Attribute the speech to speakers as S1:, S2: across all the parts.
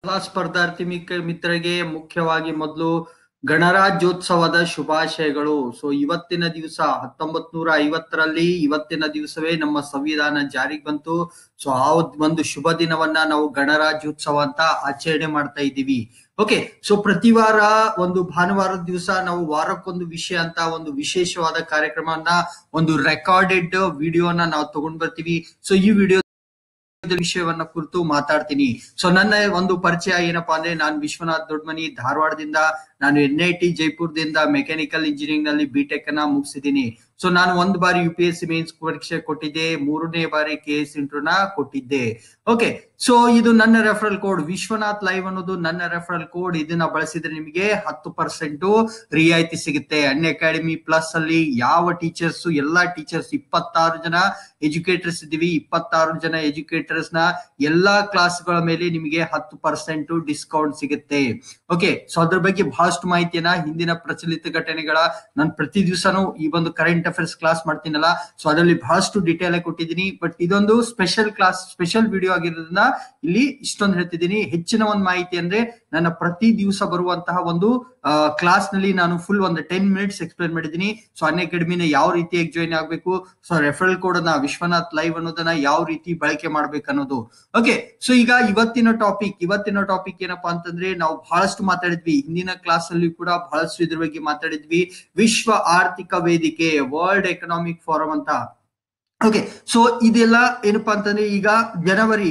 S1: ಎಲ್ಲ ಸ್ಪರ್ಧಾರ್ಥಿ ಮಿತ್ರರಿಗೆ ಮುಖ್ಯವಾಗಿ ಮೊದಲು ಗಣರಾಜ್ಯೋತ್ಸವದ ಶುಭಾಶಯಗಳು. ಇವತ್ತಿನ ದಿವಸ 1950ರಲ್ಲಿ ಇವತ್ತಿನ ದಿವಸವೇ ನಮ್ಮ ಸಂವಿಧಾನ ಜಾರಿಗೆ ಬಂತು. ಆ ಒಂದು ಶುಭ ದಿನವನ್ನ ನಾವು ಗಣರಾಜ್ಯೋತ್ಸವ ಅಂತ ಆಚರಣೆ ಮಾಡ್ತಾ ಇದ್ದೀವಿ. ಓಕೆ, ಪ್ರತಿ ವಾರ ಒಂದು ಭಾನುವಾರದ ದಿವಸ ನಾವು ವಾರಕ್ಕೊಂದು ವಿಷಯ ಅಂತ ಒಂದು ವಿಶೇಷವಾದ ಕಾರ್ಯಕ್ರಮವನ್ನ, ಒಂದು ರೆಕಾರ್ಡೆಡ್ ವಿಡಿಯೋನ ನಾವು ತಗೊಂಡ್ ಬರ್ತೀವಿ. ಈ ವಿಡಿಯೋ ವಿಷಯವನ್ನ ಕುರಿತು ಮಾತಾಡ್ತೀನಿ. ನನ್ನ ಒಂದು ಪರಿಚಯ ಏನಪ್ಪಾ ಅಂದ್ರೆ, ನಾನು ವಿಶ್ವನಾಥ್ ದೊಡ್ಮನಿ, ಧಾರವಾಡದಿಂದ. ನಾನು NIT ಜೈಪುರದಿಂದ ಮೆಕ್ಯಾನಿಕಲ್ ಇಂಜಿನಿಯರಿಂಗ್ ನಲ್ಲಿ BTech ಅನ್ನ ಮುಗಿಸಿದ್ದೀನಿ. ನಾನು ಒಂದು ಬಾರಿ UPSC ಮೇನ್ಸ್ ಪರೀಕ್ಷೆ ಕೊಟ್ಟಿದ್ದೆ, 3ನೇ ಬಾರಿ KS ಇಂಟರ್ವ್ಯೂನ ಕೊಟ್ಟಿದ್ದೆ. ಓಕೆ, ಇದು ನನ್ನ ರೆಫರಲ್ ಕೋಡ್ ವಿಶ್ವನಾಥ್ ಲೈವ್ ಅನ್ನೋದು ನನ್ನ ರೆಫರಲ್ ಕೋಡ್. ಇದನ್ನ ಬಳಸಿದ್ರೆ ನಿಮಗೆ 10% ರಿಯಾಯಿತಿ ಸಿಗುತ್ತೆ. ಅನ್ಅಕಾಡೆಮಿ ಪ್ಲಸ್ ಅಲ್ಲಿ ಯಾವ ಟೀಚರ್ಸ್, ಎಲ್ಲಾ ಟೀಚರ್ಸ್ 26 ಜನ ಎಜುಕೇಟರ್ಸ್ ಇದ್ದೀವಿ. 26 ಜನ ಎಜುಕೇಟರ್ಸ್ ನ ಎಲ್ಲಾ ಕ್ಲಾಸ್ಗಳ ಮೇಲೆ ನಿಮಗೆ 10% ಡಿಸ್ಕೌಂಟ್ ಸಿಗುತ್ತೆ. ಓಕೆ, ಅದ್ರ ಬಗ್ಗೆ ಬಹಳಷ್ಟು ಮಾಹಿತಿಯನ್ನ ಹಿಂದಿನ ಪ್ರಚಲಿತ ಘಟನೆಗಳ ನಾನು ಪ್ರತಿ ದಿವಸನೂ ಈ ಒಂದು ಕರೆಂಟ್ ಅಫೇರ್ಸ್ ಕ್ಲಾಸ್ ಮಾಡ್ತೀನಲ್ಲ, ಅದರಲ್ಲಿ ಬಹಳಷ್ಟು ಡೀಟೇಲ್ ಆಗಿ ಕೊಟ್ಟಿದ್ದೀನಿ. ಬಟ್ ಇದೊಂದು ಸ್ಪೆಷಲ್ ಕ್ಲಾಸ್, ಸ್ಪೆಷಲ್ ವಿಡಿಯೋ ಆಗಿರೋದ್ರಿಂದ ಇಲ್ಲಿ ಇಷ್ಟೊಂದು ಹೇಳ್ತಿದ್ದೀನಿ. ಹೆಚ್ಚಿನ ಒಂದು ಮಾಹಿತಿ ಅಂದ್ರೆ ನನ್ನ ಪ್ರತಿ ದಿವಸ ಬರುವಂತಹ ಒಂದು ಕ್ಲಾಸ್ ನಲ್ಲಿ ನಾನು ಫುಲ್ ಒಂದು 10 ಮಿನಿಟ್ಸ್ ಎಕ್ಸ್ಪ್ಲೇನ್ ಮಾಡಿದ್ದೀನಿ. ಅನ್ಅಕಾಡೆಮಿನ ಯಾವ ರೀತಿಯಾಗಿ ಜಾಯಿನ್ ಆಗ್ಬೇಕು, ರೆಫರಲ್ ಕೋಡ್ ಅನ್ನ ವಿಶ್ವನಾಥ್ ಲೈವ್ ಅನ್ನೋದನ್ನ ಯಾವ ರೀತಿ ಬಳಕೆ ಮಾಡ್ಬೇಕು ಅನ್ನೋದು. ಓಕೆ, ಈಗ ಇವತ್ತಿನ ಟಾಪಿಕ್ ಏನಪ್ಪಾ ಅಂತಂದ್ರೆ, ನಾವು ಬಹಳಷ್ಟು ಮಾತಾಡಿದ್ವಿ ಹಿಂದಿನ ಕ್ಲಾಸ್ ಅಲ್ಲಿ ಕೂಡ, ಬಹಳಷ್ಟು ಇದ್ರ ಬಗ್ಗೆ ಮಾತಾಡಿದ್ವಿ. ವಿಶ್ವ ಆರ್ಥಿಕ ವೇದಿಕೆ, ವರ್ಲ್ಡ್ ಎಕನಾಮಿಕ್ ಫೋರಂ ಅಂತ. ಓಕೆ, ಇದೆಲ್ಲ ಏನಪ್ಪಾ ಅಂತಂದ್ರೆ, ಈಗ ಜನವರಿ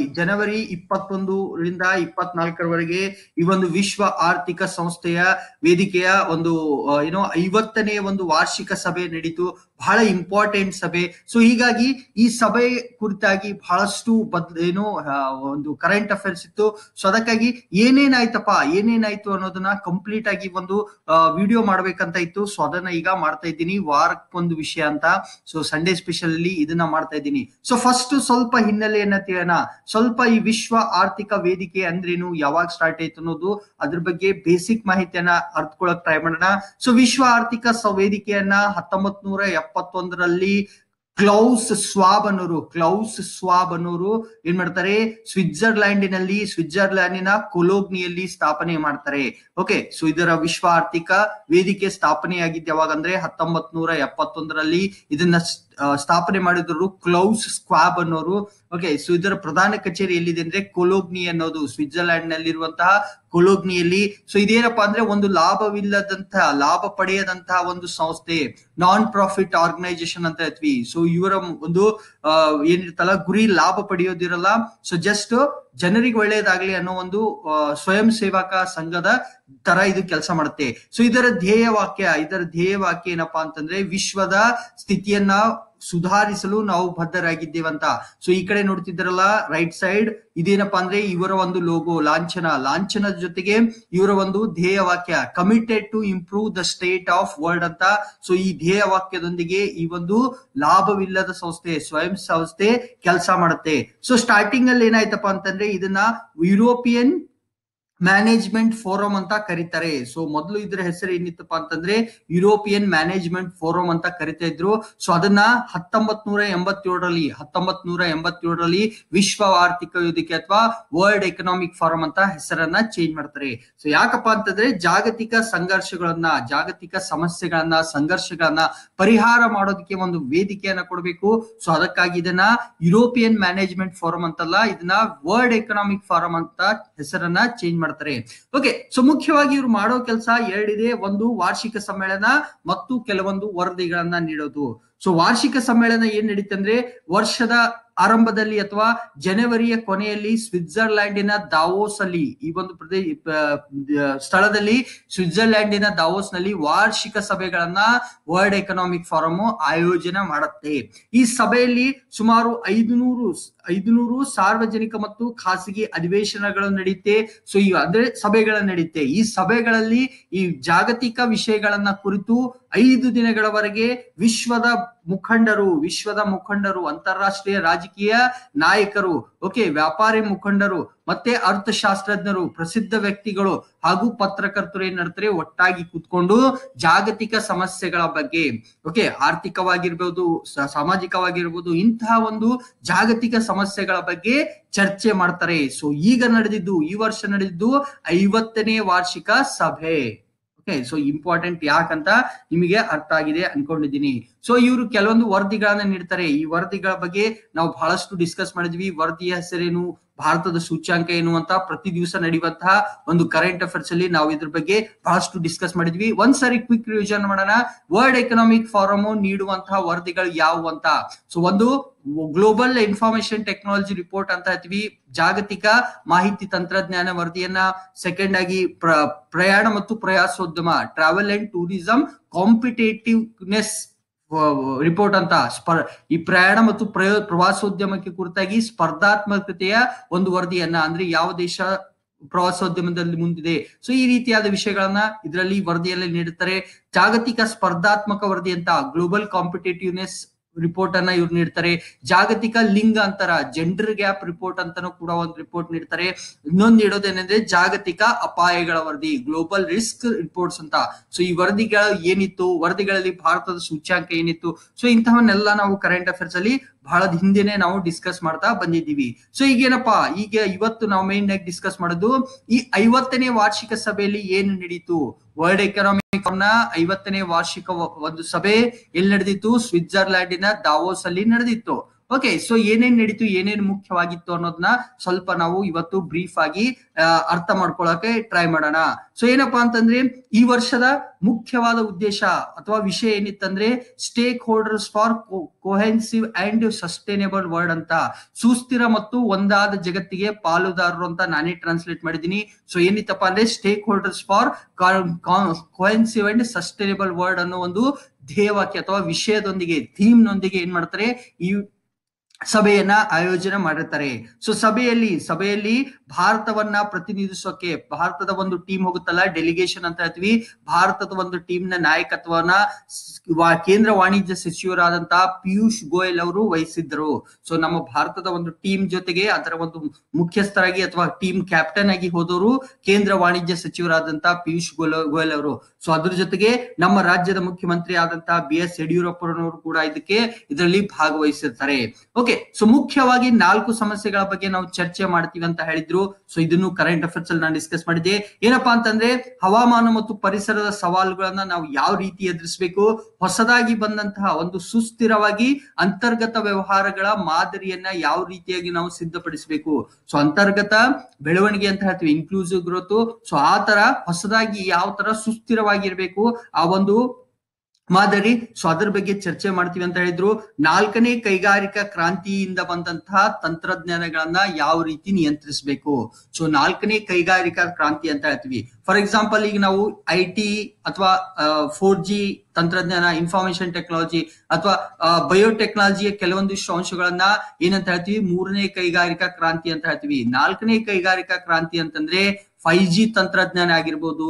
S1: 21ರಿಂದ 24ರವರೆಗೆ ಈ ಒಂದು ವಿಶ್ವ ಆರ್ಥಿಕ ಸಂಸ್ಥೆಯ ವೇದಿಕೆಯ ಒಂದು 50ನೇ ಒಂದು ವಾರ್ಷಿಕ ಸಭೆ ನಡೀತು. ಬಹಳ ಇಂಪಾರ್ಟೆಂಟ್ ಸಭೆ. ಹೀಗಾಗಿ ಈ ಸಭೆ ಕುರಿತಾಗಿ ಬಹಳಷ್ಟು ಒಂದು ಕರೆಂಟ್ ಅಫೇರ್ಸ್ ಇತ್ತು. ಅದಕ್ಕಾಗಿ ಏನೇನಾಯ್ತು ಅನ್ನೋದನ್ನ ಕಂಪ್ಲೀಟ್ ಆಗಿ ಒಂದು ವಿಡಿಯೋ ಮಾಡ್ಬೇಕಂತ ಇತ್ತು. ಅದನ್ನ ಈಗ ಮಾಡ್ತಾ ಇದ್ದೀನಿ, ವಾರಕ್ಕೊಂದು ವಿಷಯ ಅಂತ. ಸಂಡೇ ಸ್ಪೆಷಲ್ ಅಲ್ಲಿ ಇದನ್ನ ಮಾಡ್ತಾ ಇದ್ದೀನಿ. ಫಸ್ಟ್ ಸ್ವಲ್ಪ ಹಿನ್ನೆಲೆಯನ್ನ ತಿಳಿಯೋಣ. ಸ್ವಲ್ಪ ಈ ವಿಶ್ವ ಆರ್ಥಿಕ ವೇದಿಕೆ ಅಂದ್ರೇನು, ಯಾವಾಗ ಸ್ಟಾರ್ಟ್ ಆಯ್ತು ಅನ್ನೋದು, ಅದ್ರ ಬಗ್ಗೆ ಬೇಸಿಕ್ ಮಾಹಿತಿಯನ್ನ ಅರ್ಥಕೊಳಕ್ ಟ್ರೈ ಮಾಡೋಣ. ವಿಶ್ವ ಆರ್ಥಿಕ ವೇದಿಕೆಯನ್ನ 1971ರಲ್ಲಿ ಕ್ಲೌಸ್ ಸ್ವಾಬ್ ಅನ್ನೋರು ಏನ್ ಮಾಡ್ತಾರೆ, ಸ್ವಿಟ್ಜರ್ಲ್ಯಾಂಡಿನ ಕೊಲೋಗ್ನಿಯಲ್ಲಿ ಸ್ಥಾಪನೆ ಮಾಡ್ತಾರೆ. ಓಕೆ, ಇದರ ವಿಶ್ವ ಆರ್ಥಿಕ ವೇದಿಕೆ ಸ್ಥಾಪನೆಯಾಗಿದ್ದು ಯಾವಾಗಂದ್ರೆ 1971ರಲ್ಲಿ. ಇದನ್ನ ಸ್ಥಾಪನೆ ಮಾಡಿದ್ರು ಕ್ಲೌಸ್ ಸ್ವಾಬ್ ಅನ್ನೋರು. ಓಕೆ, ಇದರ ಪ್ರಧಾನ ಕಚೇರಿ ಎಲ್ಲಿದೆ ಅಂದ್ರೆ ಕೊಲೋಗ್ನಿ ಅನ್ನೋದು ಸ್ವಿಟ್ಜರ್ಲ್ಯಾಂಡ್ ನಲ್ಲಿರುವಂತಹ ಕೊಲೋಗ್ನಿಯಲ್ಲಿ. ಇದೇನಪ್ಪಾ ಅಂದ್ರೆ, ಒಂದು ಲಾಭ ಪಡೆಯದಂತಹ ಒಂದು ಸಂಸ್ಥೆ, ನಾನ್ ಪ್ರಾಫಿಟ್ ಆರ್ಗನೈಸೇಷನ್ ಅಂತ ಹೇಳ್ತೀವಿ. ಇವರ ಒಂದು ಏನಿರ್ತಲ್ಲ ಗುರಿ ಲಾಭ ಪಡೆಯೋದಿರಲ್ಲ. ಜಸ್ಟ್ ಜನರಿಗೆ ಒಳ್ಳೇದಾಗ್ಲಿ ಅನ್ನೋ ಒಂದು ಸ್ವಯಂ ಸೇವಕ ಸಂಘದ ತರ ಇದು ಕೆಲಸ ಮಾಡುತ್ತೆ. ಇದರ ಧ್ಯೇಯ ವಾಕ್ಯ ಏನಪ್ಪಾ ಅಂತಂದ್ರೆ, ವಿಶ್ವದ ಸ್ಥಿತಿಯನ್ನ ಸುಧಾರಿಸಲು ನಾವು ಬದ್ಧರಾಗಿದ್ದೇವಂತ. ಈ ಕಡೆ ನೋಡ್ತಿದ್ದಾರಲ್ಲ ರೈಟ್ ಸೈಡ್, ಇದೇನಪ್ಪಾ ಅಂದ್ರೆ ಇವರ ಒಂದು ಲೋಗೋ, ಲಾಂಛನದ ಜೊತೆಗೆ ಇವರ ಒಂದು ಧ್ಯೇಯ ವಾಕ್ಯ, committed to improve the state of world ಅಂತ. ಈ ಧ್ಯೇಯ ವಾಕ್ಯದೊಂದಿಗೆ ಈ ಒಂದು ಲಾಭವಿಲ್ಲದ ಸಂಸ್ಥೆ, ಸ್ವಯಂ ಸಂಸ್ಥೆ ಕೆಲಸ ಮಾಡುತ್ತೆ. ಸ್ಟಾರ್ಟಿಂಗ್ ಅಲ್ಲಿ ಏನಾಯ್ತಪ್ಪ ಅಂತಂದ್ರೆ, ಇದನ್ನ ಯುರೋಪಿಯನ್ ಮ್ಯಾನೇಜ್ಮೆಂಟ್ ಫೋರಂ ಅಂತ ಕರೀತಾರೆ. ಮೊದಲು ಇದ್ರ ಹೆಸರು ಏನಿತ್ತಪ್ಪ ಅಂತಂದ್ರೆ, ಯುರೋಪಿಯನ್ ಮ್ಯಾನೇಜ್ಮೆಂಟ್ ಫೋರಂ ಅಂತ ಕರಿತಾ ಇದ್ರು. ಅದನ್ನ 1987ರಲ್ಲಿ ವಿಶ್ವ ಆರ್ಥಿಕ ವೇದಿಕೆ ಅಥವಾ ವರ್ಲ್ಡ್ ಎಕನಾಮಿಕ್ ಫೋರಂ ಅಂತ ಹೆಸರನ್ನ ಚೇಂಜ್ ಮಾಡ್ತಾರೆ. ಯಾಕಪ್ಪ ಅಂತಂದ್ರೆ, ಜಾಗತಿಕ ಸಮಸ್ಯೆಗಳನ್ನ ಸಂಘರ್ಷಗಳನ್ನ ಪರಿಹಾರ ಮಾಡೋದಕ್ಕೆ ಒಂದು ವೇದಿಕೆಯನ್ನ ಕೊಡಬೇಕು. ಅದಕ್ಕಾಗಿ ಇದನ್ನ ಯುರೋಪಿಯನ್ ಮ್ಯಾನೇಜ್ಮೆಂಟ್ ಫೋರಂ ಅಂತಲ್ಲ, ಇದನ್ನ ವರ್ಲ್ಡ್ ಎಕನಾಮಿಕ್ ಫೋರಂ ಅಂತ ಹೆಸರನ್ನ ಚೇಂಜ್ ಮಾಡ್ತಾರೆ. ಓಕೆ, ಮುಖ್ಯವಾಗಿ ಇವ್ರು ಮಾಡೋ ಕೆಲಸ ಎರಡಿದೆ. ಒಂದು ವಾರ್ಷಿಕ ಸಮ್ಮೇಳನ ಮತ್ತು ಕೆಲವೊಂದು ವರದಿಗಳನ್ನ ನೀಡೋದು. ವಾರ್ಷಿಕ ಸಮ್ಮೇಳನ ಏನ್ ನಡೀತಂದ್ರೆ, ವರ್ಷದ ಆರಂಭದಲ್ಲಿ ಅಥವಾ ಜನವರಿಯ ಕೊನೆಯಲ್ಲಿ ಸ್ವಿಟ್ಜರ್ಲ್ಯಾಂಡಿನ ದಾವೋಸ್ ಅಲ್ಲಿ, ಈ ಒಂದು ಸ್ಥಳದಲ್ಲಿ ಸ್ವಿಟ್ಜರ್ಲ್ಯಾಂಡಿನ ದಾವೋಸ್ ನಲ್ಲಿ ವಾರ್ಷಿಕ ಸಭೆಗಳನ್ನ ವರ್ಲ್ಡ್ ಎಕನಾಮಿಕ್ ಫೋರಂ ಆಯೋಜನೆ ಮಾಡುತ್ತೆ. ಈ ಸಭೆಯಲ್ಲಿ ಸುಮಾರು 500 ಸಾರ್ವಜನಿಕ ಮತ್ತು ಖಾಸಗಿ ಅಧಿವೇಶನಗಳು ನಡೆಯುತ್ತೆ. ಅಂದ್ರೆ ಸಭೆಗಳು ನಡೆಯುತ್ತೆ. ಈ ಸಭೆಗಳಲ್ಲಿ ಈ ಜಾಗತಿಕ ವಿಷಯಗಳನ್ನ ಕುರಿತು 5 ದಿನಗಳವರೆಗೆ ವಿಶ್ವದ ಮುಖಂಡರು, ಅಂತಾರಾಷ್ಟ್ರೀಯ ರಾಜಕೀಯ ನಾಯಕರು, ಓಕೆ, ವ್ಯಾಪಾರಿ ಮುಖಂಡರು, ಮತ್ತೆ ಅರ್ಥಶಾಸ್ತ್ರಜ್ಞರು, ಪ್ರಸಿದ್ಧ ವ್ಯಕ್ತಿಗಳು ಹಾಗೂ ಪತ್ರಕರ್ತರು ಏನ್ ಮಾಡ್ತಾರೆ, ಒಟ್ಟಾಗಿ ಕೂತ್ಕೊಂಡು ಜಾಗತಿಕ ಸಮಸ್ಯೆಗಳ ಬಗ್ಗೆ, ಓಕೆ, ಆರ್ಥಿಕವಾಗಿರ್ಬೋದು, ಸಾಮಾಜಿಕವಾಗಿರ್ಬೋದು, ಇಂತಹ ಒಂದು ಜಾಗತಿಕ ಸಮಸ್ಯೆಗಳ ಬಗ್ಗೆ ಚರ್ಚೆ ಮಾಡ್ತಾರೆ. ಸೊ ಈ ವರ್ಷ ನಡೆದಿದ್ದು 50ನೇ ವಾರ್ಷಿಕ ಸಭೆ. ಓಕೆ, ಸೊ ಇಂಪಾರ್ಟೆಂಟ್ ಯಾಕಂತ ನಿಮಗೆ ಅರ್ಥ ಆಗಿದೆ ಅನ್ಕೊಂಡಿದ್ದೀನಿ. ಸೊ ಇವರು ಕೆಲವೊಂದು ವರದಿಗಳನ್ನ ನೀಡ್ತಾರೆ. ಈ ವರದಿಗಳ ಬಗ್ಗೆ ನಾವು ಬಹಳಷ್ಟು ಡಿಸ್ಕಸ್ ಮಾಡಿದ್ವಿ. ವರದಿಯ ಹೆಸರೇನು, ಭಾರತದ ಸೂಚ್ಯಾಂಕ ಏನು ಅಂತ ಪ್ರತಿ ದಿವಸ ನಡೆಯುವಂತಹ ಒಂದು ಕರೆಂಟ್ ಅಫೇರ್ಸ್ ಅಲ್ಲಿ ನಾವು ಇದ್ರ ಬಗ್ಗೆ ಬಹಳಷ್ಟು ಡಿಸ್ಕಸ್ ಮಾಡಿದ್ವಿ. ಒಂದ್ಸರಿ ಕ್ವಿಕ್ ರಿವಿಷನ್ ಮಾಡೋಣ. ವರ್ಲ್ಡ್ ಎಕನಾಮಿಕ್ ಫೋರಮ್ ನೀಡುವಂತಹ ವರದಿಗಳು ಯಾವುವು ಅಂತ. ಸೊ ಒಂದು ಗ್ಲೋಬಲ್ ಇನ್ಫಾರ್ಮೇಶನ್ ಟೆಕ್ನಾಲಜಿ ರಿಪೋರ್ಟ್ ಅಂತ ಹೇಳ್ತೀವಿ, ಜಾಗತಿಕ ಮಾಹಿತಿ ತಂತ್ರಜ್ಞಾನ ವರದಿಯನ್ನ. ಸೆಕೆಂಡ್ ಆಗಿ ಪ್ರಯಾಣ ಮತ್ತು ಪ್ರವಾಸೋದ್ಯಮ, travel and tourism competitiveness report ಅಂತ. ಈ ಪ್ರಯಾಣ ಮತ್ತು ಪ್ರವಾಸೋದ್ಯಮಕ್ಕೆ ಕುರಿತಾಗಿ ಸ್ಪರ್ಧಾತ್ಮಕತೆಯ ಒಂದು ವರದಿಯನ್ನ, ಅಂದ್ರೆ ಯಾವ ದೇಶ ಪ್ರವಾಸೋದ್ಯಮದಲ್ಲಿ ಮುಂದಿದೆ, ಸೊ ಈ ರೀತಿಯಾದ ವಿಷಯಗಳನ್ನ ಇದರಲ್ಲಿ ವರದಿಯಲ್ಲಿ ನೀಡುತ್ತಾರೆ. ಜಾಗತಿಕ ಸ್ಪರ್ಧಾತ್ಮಕ ವರದಿ ಅಂತ, ಗ್ಲೋಬಲ್ ಕಾಂಪಿಟೇಟಿವ್ನೆಸ್ ರಿಪೋರ್ಟ್ ಅನ್ನ ಇವ್ರು ನೀಡ್ತಾರೆ. ಜಾಗತಿಕ ಲಿಂಗ ಅಂತರ, ಜೆಂಡರ್ ಗ್ಯಾಪ್ ರಿಪೋರ್ಟ್ ಅಂತಾನು ಕೂಡ ಒಂದು ರಿಪೋರ್ಟ್ ನೀಡ್ತಾರೆ. ಇನ್ನೊಂದು ನೀಡೋದೇನೆಂದ್ರೆ ಜಾಗತಿಕ ಅಪಾಯಗಳ ವರದಿ, ಗ್ಲೋಬಲ್ ರಿಸ್ಕ್ ರಿಪೋರ್ಟ್ಸ್ ಅಂತ. ಸೊ ಈ ವರದಿಗಳು ಏನಿತ್ತು, ವರದಿಗಳಲ್ಲಿ ಭಾರತದ ಸೂಚ್ಯಾಂಕ ಏನಿತ್ತು, ಸೊ ಇಂತಹವನ್ನೆಲ್ಲ ನಾವು ಕರೆಂಟ್ ಅಫೇರ್ಸ್ ಅಲ್ಲಿ ಬಹಳ ಹಿಂದೆನೆ ನಾವು ಡಿಸ್ಕಸ್ ಮಾಡ್ತಾ ಬಂದಿದ್ದೀವಿ. ಸೊ ಈಗೇನಪ್ಪಾ, ಈಗ ಇವತ್ತು ನಾವು ಮೇನ್ ಆಗಿ ಡಿಸ್ಕಸ್ ಮಾಡೋದು ಈ 50ನೇ ವಾರ್ಷಿಕ ಸಭೆಯಲ್ಲಿ ಏನು ನಡೀತು. ವರ್ಲ್ಡ್ ಎಕನಾಮಿಕ್ ಫೋರಂ ನ 50ನೇ ವಾರ್ಷಿಕ ಒಂದು ಸಭೆ ಎಲ್ಲಿ ನಡೆದಿತ್ತು, ಸ್ವಿಟ್ಜರ್ಲ್ಯಾಂಡಿನ ದಾವೋಸ್ ಅಲ್ಲಿ ನಡೆದಿತ್ತು. ಓಕೆ, ಸೊ ಏನೇನ್ ನಡೀತು, ಏನೇನು ಮುಖ್ಯವಾಗಿತ್ತು ಅನ್ನೋದನ್ನ ಸ್ವಲ್ಪ ನಾವು ಇವತ್ತು ಬ್ರೀಫ್ ಆಗಿ ಅರ್ಥ ಮಾಡ್ಕೊಳಕ್ಕೆ ಟ್ರೈ ಮಾಡೋಣ. ಸೊ ಏನಪ್ಪಾ ಅಂತಂದ್ರೆ, ಈ ವರ್ಷದ ಮುಖ್ಯವಾದ ಉದ್ದೇಶ ಅಥವಾ ವಿಷಯ ಏನಿತ್ತಂದ್ರೆ, stakeholders for cohesive and sustainable world ಅಂತ. ಸುಸ್ಥಿರ ಮತ್ತು ಒಂದಾದ ಜಗತ್ತಿಗೆ ಪಾಲುದಾರರು ಅಂತ ನಾನೇ ಟ್ರಾನ್ಸ್ಲೇಟ್ ಮಾಡಿದ್ದೀನಿ. ಸೊ ಏನಿತ್ತಪ್ಪ ಅಂದ್ರೆ, stakeholders for cohesive and sustainable world ಅನ್ನೋ ಒಂದು ಧ್ಯೇಯವಾಕ್ಯ ಅಥವಾ ವಿಷಯದೊಂದಿಗೆ, ಥೀಮ್ ನೊಂದಿಗೆ ಏನ್ ಮಾಡ್ತಾರೆ, ಈ ಸಭೆಯನ್ನ ಆಯೋಜನೆ ಮಾಡಿರ್ತಾರೆ. ಸೊ ಸಭೆಯಲ್ಲಿ ಭಾರತವನ್ನ ಪ್ರತಿನಿಧಿಸೋಕೆ ಭಾರತದ ಒಂದು ಟೀಮ್ ಹೋಗುತ್ತಲ್ಲ, ಡೆಲಿಗೇಷನ್ ಅಂತ ಹೇಳ್ತೀವಿ. ಭಾರತದ ಒಂದು ಟೀಮ್ ನ ನಾಯಕತ್ವವನ್ನ ಕೇಂದ್ರ ವಾಣಿಜ್ಯ ಸಚಿವರಾದಂತಹ ಪಿಯೂಷ್ ಗೋಯಲ್ ಅವರು ವಹಿಸಿದ್ರು. ಸೊ ನಮ್ಮ ಭಾರತದ ಒಂದು ಟೀಮ್ ಜೊತೆಗೆ ಅದರ ಒಂದು ಮುಖ್ಯಸ್ಥರಾಗಿ ಅಥವಾ ಟೀಮ್ ಕ್ಯಾಪ್ಟನ್ ಆಗಿ ಹೋದವರು ಕೇಂದ್ರ ವಾಣಿಜ್ಯ ಸಚಿವರಾದಂತಹ ಪಿಯೂಷ್ ಗೋಯಲ್ ಅವರು. ಸೊ ಅದ್ರ ಜೊತೆಗೆ ನಮ್ಮ ರಾಜ್ಯದ ಮುಖ್ಯಮಂತ್ರಿ ಆದಂತಹ BS ಯಡಿಯೂರಪ್ಪನವರು ಕೂಡ ಇದರಲ್ಲಿ ಭಾಗವಹಿಸಿರ್ತಾರೆ. ಓಕೆ, ಸೊ ಮುಖ್ಯವಾಗಿ 4 ಸಮಸ್ಯೆಗಳ ಬಗ್ಗೆ ನಾವು ಚರ್ಚೆ ಮಾಡ್ತೀವಿ ಅಂತ ಹೇಳಿದ್ರು. ಸೊ ಇದನ್ನು ಕರೆಂಟ್ ಅಫೇರ್ಸ್ ಅಲ್ಲಿ ನಾನು ಡಿಸ್ಕಸ್ ಮಾಡಿದ್ದೆ. ಏನಪ್ಪಾ ಅಂತಂದ್ರೆ, ಹವಾಮಾನ ಮತ್ತು ಪರಿಸರದ ಸವಾಲುಗಳನ್ನ ನಾವು ಯಾವ ರೀತಿ ಎದುರಿಸಬೇಕು, ಹೊಸದಾಗಿ ಬಂದಂತಹ ಒಂದು ಸುಸ್ಥಿರವಾಗಿ ಅಂತರ್ಗತ ವ್ಯವಹಾರಗಳ ಮಾದರಿಯನ್ನ ಯಾವ ರೀತಿಯಾಗಿ ನಾವು ಸಿದ್ಧಪಡಿಸಬೇಕು. ಸೊ ಅಂತರ್ಗತ ಬೆಳವಣಿಗೆ ಅಂತ ಹೇಳ್ತೀವಿ, ಇನ್ಕ್ಲೂಸಿವ್ ಗ್ರೋತ್. ಸೊ ಆ ತರ ಹೊಸದಾಗಿ ಯಾವ ತರ ಸುಸ್ಥಿರವಾಗಿರ್ಬೇಕು ಆ ಒಂದು ಮಾದರಿ. ಸೊ ಅದ್ರ ಬಗ್ಗೆ ಚರ್ಚೆ ಮಾಡ್ತೀವಿ ಅಂತ ಹೇಳಿದ್ರು. 4ನೇ ಕೈಗಾರಿಕಾ ಕ್ರಾಂತಿಯಿಂದ ಬಂದಂತಹ ತಂತ್ರಜ್ಞಾನಗಳನ್ನ ಯಾವ ರೀತಿ ನಿಯಂತ್ರಿಸಬೇಕು. ಸೊ 4ನೇ ಕೈಗಾರಿಕಾ ಕ್ರಾಂತಿ ಅಂತ ಹೇಳ್ತೀವಿ. ಫಾರ್ ಎಕ್ಸಾಂಪಲ್, ಈಗ ನಾವು IT ಅಥವಾ 4G ತಂತ್ರಜ್ಞಾನ, ಇನ್ಫಾರ್ಮೇಶನ್ ಟೆಕ್ನಾಲಜಿ ಅಥವಾ ಬಯೋಟೆಕ್ನಾಲಜಿಯ ಕೆಲವೊಂದಿಷ್ಟು ಅಂಶಗಳನ್ನ ಏನಂತ ಹೇಳ್ತೀವಿ, 3ನೇ ಕೈಗಾರಿಕಾ ಕ್ರಾಂತಿ ಅಂತ ಹೇಳ್ತೀವಿ. 4ನೇ ಕೈಗಾರಿಕಾ ಕ್ರಾಂತಿ ಅಂತಂದ್ರೆ 5G ತಂತ್ರಜ್ಞಾನ ಆಗಿರ್ಬೋದು,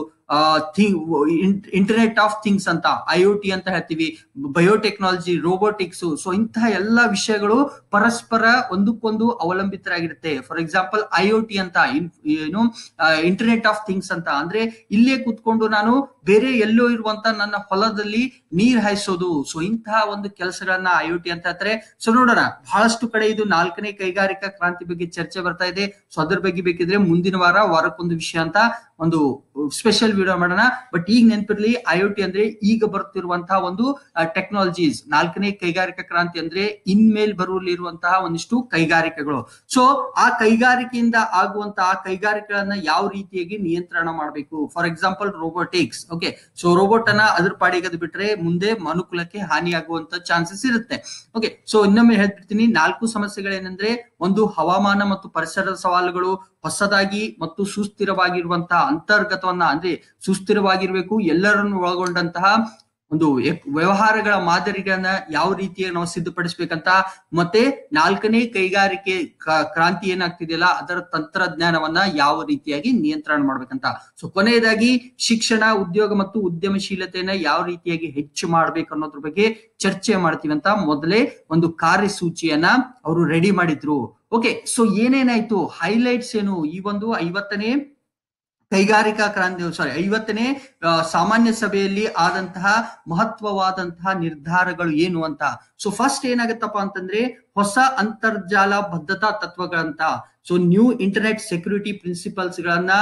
S1: ಇಂಟರ್ನೆಟ್ ಆಫ್ ಥಿಂಗ್ಸ್ ಅಂತ, IoT ಅಂತ ಹೇಳ್ತೀವಿ, ಬಯೋಟೆಕ್ನಾಲಜಿ, ರೋಬೋಟಿಕ್ಸ್. ಸೊ ಇಂತಹ ಎಲ್ಲಾ ವಿಷಯಗಳು ಪರಸ್ಪರ ಒಂದಕ್ಕೊಂದು ಅವಲಂಬಿತರಾಗಿರುತ್ತೆ. ಫಾರ್ ಎಕ್ಸಾಂಪಲ್ IoT ಅಂತ ಏನು, ಇಂಟರ್ನೆಟ್ ಆಫ್ ಥಿಂಗ್ಸ್ ಅಂತ ಅಂದ್ರೆ ಇಲ್ಲೇ ಕುತ್ಕೊಂಡು ನಾನು ಬೇರೆ ಎಲ್ಲೋ ಇರುವಂತ ನನ್ನ ಹೊಲದಲ್ಲಿ ನೀರ್ ಹಾಯಿಸೋದು. ಸೊ ಇಂತಹ ಒಂದು ಕೆಲಸಗಳನ್ನ IoT ಅಂತ ಹೇಳ್ತಾರೆ. ಸೊ ನೋಡೋಣ, ಬಹಳಷ್ಟು ಕಡೆ ಇದು 4ನೇ ಕೈಗಾರಿಕಾ ಕ್ರಾಂತಿ ಬಗ್ಗೆ ಚರ್ಚೆ ಬರ್ತಾ ಇದೆ. ಸೊ ಅದ್ರ ಬಗ್ಗೆ ಬೇಕಿದ್ರೆ ಮುಂದಿನ ವಾರಕ್ಕೊಂದು ವಿಷಯ ಅಂತ ಒಂದು ಸ್ಪೆಷಲ್ ವಿಡಿಯೋ ಮಾಡೋಣ. ಬಟ್ ಈಗ ನೆನಪಿರ್ಲಿ, IoT ಅಂದ್ರೆ ಈಗ ಬರುತ್ತಿರುವಂತಹ ಒಂದು ಟೆಕ್ನಾಲಜೀಸ್. 4ನೇ ಕೈಗಾರಿಕಾ ಕ್ರಾಂತಿ ಅಂದ್ರೆ ಇನ್ಮೇಲ್ ಬರುವಲ್ಲಿರುವಂತಹ ಒಂದಿಷ್ಟು ಕೈಗಾರಿಕೆಗಳು. ಸೊ ಆ ಕೈಗಾರಿಕೆಯಿಂದ ಆಗುವಂತಹ ಕೈಗಾರಿಕೆಗಳನ್ನ ಯಾವ ರೀತಿಯಾಗಿ ನಿಯಂತ್ರಣ ಮಾಡಬೇಕು. For example robotics. Okay, so robot ಅನ್ನ ಅದ್ರ ಪಾಡಿಗೆ ಬಿಟ್ರೆ ಮುಂದೆ ಮನುಕುಲಕ್ಕೆ ಹಾನಿಯಾಗುವಂತ ಚಾನ್ಸಸ್ ಇರುತ್ತೆ. ಓಕೆ, ಸೊ ಇನ್ನೊಮ್ಮೆ ಹೇಳ್ಬಿಡ್ತೀನಿ, 4 ಸಮಸ್ಯೆಗಳೇನೆಂದ್ರೆ, ಒಂದು ಹವಾಮಾನ ಮತ್ತು ಪರಿಸರದ ಸವಾಲುಗಳು, ಹೊಸದಾಗಿ ಮತ್ತು ಸುಸ್ಥಿರವಾಗಿರುವಂತಹ ಅಂತರ್ಗತವನ್ನ ಅಂದ್ರೆ ಸುಸ್ಥಿರವಾಗಿರ್ಬೇಕು, ಎಲ್ಲರನ್ನು ಒಳಗೊಂಡಂತಹ ಒಂದು ವ್ಯವಹಾರಗಳ ಮಾದರಿಗಳನ್ನ ಯಾವ ರೀತಿಯಾಗಿ ನಾವು ಸಿದ್ಧಪಡಿಸ್ಬೇಕಂತ, ಮತ್ತೆ 4ನೇ ಕೈಗಾರಿಕೆ ಕ್ರಾಂತಿ ಏನಾಗ್ತಿದೆಯಲ್ಲ ಅದರ ತಂತ್ರಜ್ಞಾನವನ್ನ ಯಾವ ರೀತಿಯಾಗಿ ನಿಯಂತ್ರಣ ಮಾಡ್ಬೇಕಂತ. ಸೊ ಕೊನೆಯದಾಗಿ ಶಿಕ್ಷಣ, ಉದ್ಯೋಗ ಮತ್ತು ಉದ್ಯಮಶೀಲತೆಯನ್ನ ಯಾವ ರೀತಿಯಾಗಿ ಹೆಚ್ಚು ಮಾಡ್ಬೇಕು ಅನ್ನೋದ್ರ ಬಗ್ಗೆ ಚರ್ಚೆ ಮಾಡ್ತೀವಿ ಅಂತ ಮೊದಲೇ ಒಂದು ಕಾರ್ಯಸೂಚಿಯನ್ನ ಅವರು ರೆಡಿ ಮಾಡಿದ್ರು. ಓಕೆ, ಸೊ ಏನೇನಾಯ್ತು, ಹೈಲೈಟ್ಸ್ ಏನು, ಈ ಒಂದು 50ನೇ ಕೈಗಾರಿಕಾ ಕ್ರಾಂತಿ 50ನೇ ಸಾಮಾನ್ಯ ಸಭೆಯಲ್ಲಿ ಆದಂತಹ ಮಹತ್ವವಾದಂತಹ ನಿರ್ಧಾರಗಳು ಏನು ಅಂತ. ಸೊ ಫಸ್ಟ್ ಏನಾಗತ್ತಪ್ಪ ಅಂತಂದ್ರೆ ಹೊಸ ಅಂತರ್ಜಾಲ ಬದ್ಧತಾ ತತ್ವಗಳಂತ. So new internet security principles ಗಳನ್ನ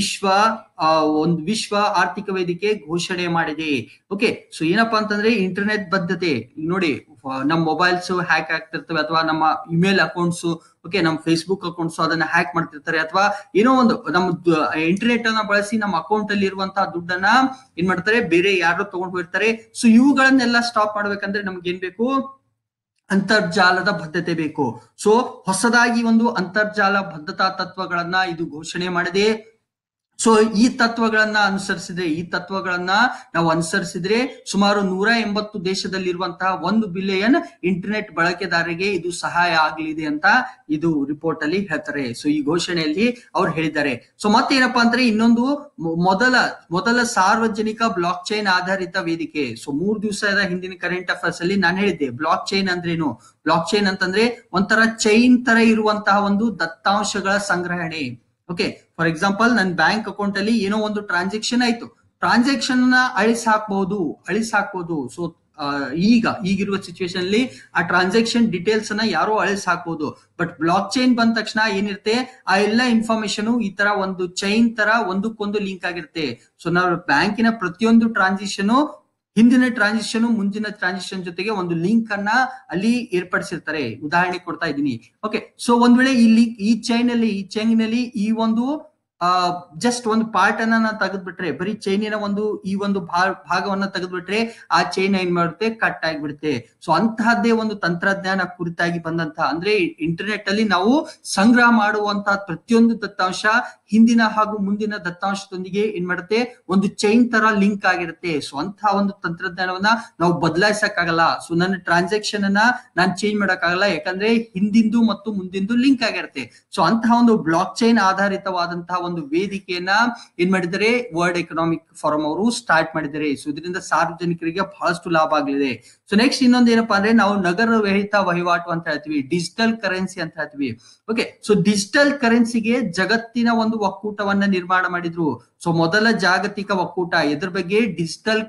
S1: ವಿಶ್ವ ಆರ್ಥಿಕ ವೇದಿಕೆ ಘೋಷಣೆ ಮಾಡಿದೆ. ಓಕೆ, ಸೊ ಏನಪ್ಪಾ ಅಂತಂದ್ರೆ ಇಂಟರ್ನೆಟ್ ಬದ್ಧತೆ. ನೋಡಿ, ನಮ್ಮ ಮೊಬೈಲ್ಸ್ ಹ್ಯಾಕ್ ಆಗ್ತಿರ್ತವೆ, ಅಥವಾ ನಮ್ಮ ಇಮೇಲ್ ಅಕೌಂಟ್ಸ್, ಓಕೆ, ನಮ್ಮ ಫೇಸ್ಬುಕ್ ಅಕೌಂಟ್ಸ್ ಅದನ್ನ ಹ್ಯಾಕ್ ಮಾಡ್ತಿರ್ತಾರೆ, ಅಥವಾ ಏನೋ ಒಂದು ನಮ್ಮ ಇಂಟರ್ನೆಟ್ ಅನ್ನ ಬಳಸಿ ನಮ್ಮ ಅಕೌಂಟ್ ಅಲ್ಲಿ ಇರುವಂತಹ ದುಡ್ಡನ್ನ ಏನ್ ಮಾಡ್ತಾರೆ, ಬೇರೆ ಯಾರು ತಗೊಂಡು ಹೋಗಿರ್ತಾರೆ. ಸೊ ಇವುಗಳನ್ನೆಲ್ಲ ಸ್ಟಾಪ್ ಮಾಡ್ಬೇಕಂದ್ರೆ ನಮ್ಗೆ ಏನ್ ಬೇಕು, ಅಂತರ್ಜಾಲದ ಬದ್ಧತೆ ಬೇಕು. ಸೊ ಹೊಸದಾಗಿ ಒಂದು ಅಂತರ್ಜಾಲ ಬದ್ಧತಾ ತತ್ವಗಳನ್ನ ಇದು ಘೋಷಣೆ ಮಾಡಿದೆ. ಸೊ ಈ ತತ್ವಗಳನ್ನ ನಾವು ಅನುಸರಿಸಿದ್ರೆ ಸುಮಾರು 180 ದೇಶದಲ್ಲಿರುವಂತಹ 1 ಬಿಲಿಯನ್ ಇಂಟರ್ನೆಟ್ ಬಳಕೆದಾರರಿಗೆ ಇದು ಸಹಾಯ ಆಗಲಿದೆ ಅಂತ ಇದು ರಿಪೋರ್ಟ್ ಅಲ್ಲಿ ಹೇಳ್ತಾರೆ. ಸೊ ಈ ಘೋಷಣೆಯಲ್ಲಿ ಅವ್ರು ಹೇಳಿದ್ದಾರೆ. ಸೊ ಮತ್ತೇನಪ್ಪಾ ಅಂದ್ರೆ ಇನ್ನೊಂದು ಮೊದಲ ಸಾರ್ವಜನಿಕ ಬ್ಲಾಕ್ ಚೈನ್ ಆಧಾರಿತ ವೇದಿಕೆ. ಸೊ 3 ದಿವಸದ ಹಿಂದಿನ ಕರೆಂಟ್ ಅಫೇರ್ಸ್ ಅಲ್ಲಿ ನಾನು ಹೇಳಿದ್ದೆ ಬ್ಲಾಕ್ ಚೈನ್ ಅಂದ್ರೇನು. ಬ್ಲಾಕ್ ಚೈನ್ ಅಂತಂದ್ರೆ ಒಂಥರ ಚೈನ್ ತರ ಇರುವಂತಹ ಒಂದು ದತ್ತಾಂಶಗಳ ಸಂಗ್ರಹಣೆ. ಓಕೆ, ಫಾರ್ ಎಕ್ಸಾಂಪಲ್ ನನ್ನ ಬ್ಯಾಂಕ್ ಅಕೌಂಟ್ ಅಲ್ಲಿ ಏನೋ ಒಂದು ಟ್ರಾನ್ಸಾಕ್ಷನ್ ಆಯ್ತು, ಟ್ರಾನ್ಸಾಕ್ಷನ್ ನ ಅಳಿಸಾಕ್ಬಹುದು. ಸೊ ಈಗಿರುವ ಸಿಚುವೇಶನ್ ಅಲ್ಲಿ ಆ ಟ್ರಾನ್ಸಾಕ್ಷನ್ ಡೀಟೇಲ್ಸ್ ಅನ್ನ ಯಾರೋ ಅಳಿಸಾಕ್ಬಹುದು. ಬಟ್ ಬ್ಲಾಕ್ ಚೈನ್ ಬಂದ ತಕ್ಷಣ ಏನಿರುತ್ತೆ, ಆ ಎಲ್ಲ ಇನ್ಫಾರ್ಮೇಶನ್ ಈ ತರ ಒಂದು ಚೈನ್ ತರ ಒಂದಕ್ಕೊಂದು ಲಿಂಕ್ ಆಗಿರುತ್ತೆ. ಸೊ ನಾವು ಬ್ಯಾಂಕಿನ ಪ್ರತಿಯೊಂದು ಟ್ರಾನ್ಸಾಕ್ಷನ್ ಹಿಂದಿನ ಟ್ರಾನ್ಸಾಕ್ಷನ್ ಮುಂದಿನ ಟ್ರಾನ್ಸಾಕ್ಷನ್ ಜೊತೆಗೆ ಒಂದು ಲಿಂಕ್ ಅನ್ನ ಅಲ್ಲಿ ಏರ್ಪಡಿಸಿರ್ತಾರೆ. ಉದಾಹರಣೆ ಕೊಡ್ತಾ ಇದ್ದೀನಿ. ಓಕೆ, ಸೊ ಒಂದ್ ವೇಳೆ ಈ ಚೈನಿನಲ್ಲಿ ಈ ಒಂದು ಜಸ್ಟ್ ಒಂದು ಪಾರ್ಟ್ ಅನ್ನ ನಾನು ತೆಗೆದ್ಬಿಟ್ರೆ, ಬರೀ ಚೈನಿನ ಈ ಒಂದು ಭಾಗವನ್ನ ತೆಗೆದ್ಬಿಟ್ರೆ ಆ ಚೈನ್ ಏನ್ ಮಾಡುತ್ತೆ, ಕಟ್ ಆಗಿಬಿಡುತ್ತೆ. ಸೊ ಅಂತಹದ್ದೇ ಒಂದು ತಂತ್ರಜ್ಞಾನ ಕುರಿತಾಗಿ ಬಂದಂತಹ, ಅಂದ್ರೆ ಇಂಟರ್ನೆಟ್ ಅಲ್ಲಿ ನಾವು ಸಂಗ್ರಹ ಮಾಡುವಂತಹ ಪ್ರತಿಯೊಂದು ದತ್ತಾಂಶ ಹಿಂದಿನ ಹಾಗೂ ಮುಂದಿನ ದತ್ತಾಂಶದೊಂದಿಗೆ ಏನ್ ಮಾಡುತ್ತೆ, ಒಂದು ಚೈನ್ ತರ ಲಿಂಕ್ ಆಗಿರುತ್ತೆ. ಸೊ ಅಂತಹ ಒಂದು ತಂತ್ರಜ್ಞಾನವನ್ನ ನಾವು ಬದಲಾಯಿಸಕ್ಕಾಗಲ್ಲ. ಸೊ ನನ್ನ ಟ್ರಾನ್ಸಾಕ್ಷನ್ ಅನ್ನ ನಾನು ಚೇಂಜ್ ಮಾಡಕ್ಕಾಗಲ್ಲ, ಯಾಕಂದ್ರೆ ಹಿಂದಿಂದು ಮತ್ತು ಮುಂದಿಂದು ಲಿಂಕ್ ಆಗಿರುತ್ತೆ. ಸೊ ಅಂತಹ ಒಂದು ಬ್ಲಾಕ್ ಚೈನ್ ಆಧಾರಿತವಾದಂತಹ ಒಂದು ವೇದಿಕೆಯನ್ನ ಏನ್ ಮಾಡಿದ್ದಾರೆ, ವರ್ಲ್ಡ್ ಎಕನಾಮಿಕ್ ಫೋರಂ ಅವರು ಸ್ಟಾರ್ಟ್ ಮಾಡಿದ್ದಾರೆ. ಸೊ ಇದರಿಂದ ಸಾರ್ವಜನಿಕರಿಗೆ ಬಹಳಷ್ಟು ಲಾಭ ಆಗಲಿದೆ. ಸೊ ನೆಕ್ಸ್ಟ್ ಇನ್ನೊಂದು ಏನಪ್ಪಾ ಅಂದ್ರೆ ನಾವು ನಗರ ರಹಿತ ವಹಿವಾಟು ಅಂತ ಹೇಳ್ತೀವಿ, ಡಿಜಿಟಲ್ ಕರೆನ್ಸಿ ಅಂತ ಹೇಳ್ತೀವಿ. ಓಕೆ, ಸೊ ಡಿಜಿಟಲ್ ಕರೆನ್ಸಿಗೆ ಜಗತ್ತಿನ ಒಂದು ಒಕ್ಕೂಟವನ್ನ ನಿರ್ಮಾಣ ಮಾಡಿದ್ರು. ಸೊ ಮೊದಲ ಜಾಗತಿಕ ಒಕ್ಕೂಟ ಎದ್ರ ಬಗ್ಗೆ, ಡಿಜಿಟಲ್